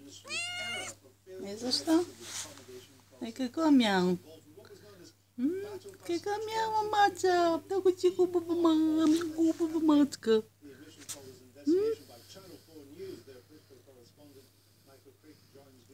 Wiesz co? Jakiego miał? Jakiego miał maca? Tego ci kupu matka.